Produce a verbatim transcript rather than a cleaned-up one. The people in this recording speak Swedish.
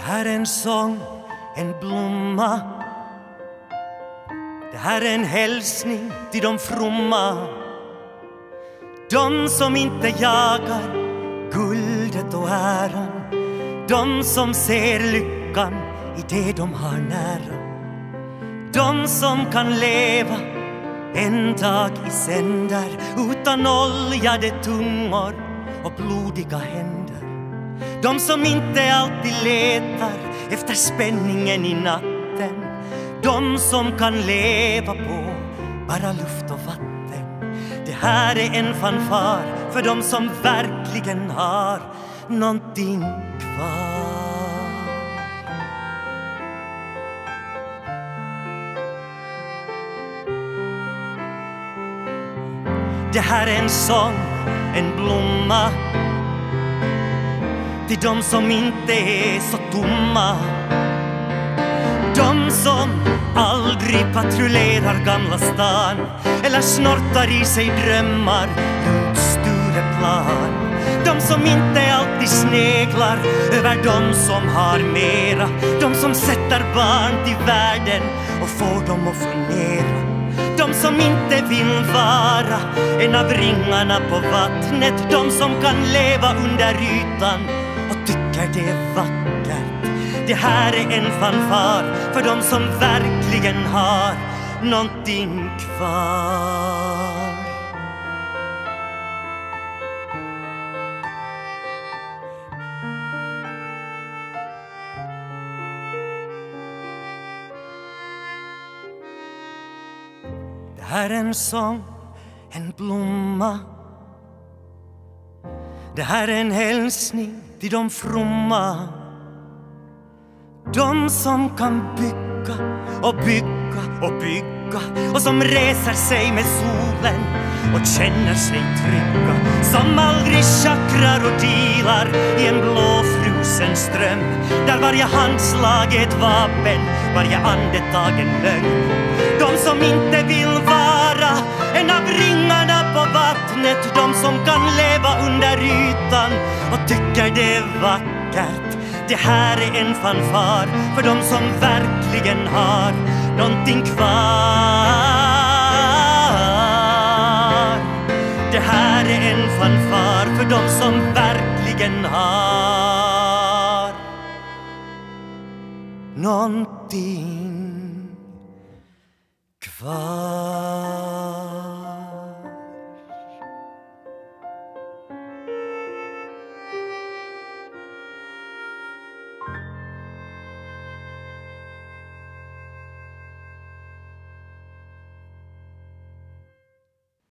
här är en sång, en blomma. Det här är en hälsning till de fromma, de som inte jagar guldet och äran, de som ser lyckan i det de har nära, de som kan leva en dag i sänder utan oljade tungor och blodiga händer, de som inte alltid letar efter spänningen i natten, de som kan leva på bara luft och vatten. Det här är en fanfar för de som verkligen har någonting kvar. Det här är en sång, en blomma till de som inte är så tomma, de som aldrig patrullerar Gamla stan eller snortar i sig drömmar runt Stureplan, de som inte alltid sneglar över de som har mera, de som sätter barn till världen och får dem att fungera, de som inte vill vara en av ringarna på vattnet, de som kan leva under ytan och tycker det är vackert. Det här är en fanfar för de som verkligen har någonting kvar. Det här är en sång, en blomma. Det här är en hälsning till de fromma, de som kan bygga och bygga och bygga, och som reser sig med solen och känner sig trygga, som aldrig chakrar och dealar i en blåfrusen ström, där varje handslag är ett vapen, varje andetag en lögn, de som inte vill vara en av ringarna på vattnet, de som kan leva under ytan och tycker det är vackert. Det här är en fanfar för de som verkligen har någonting kvar. Det här är en fanfar för de som verkligen har någonting kvar.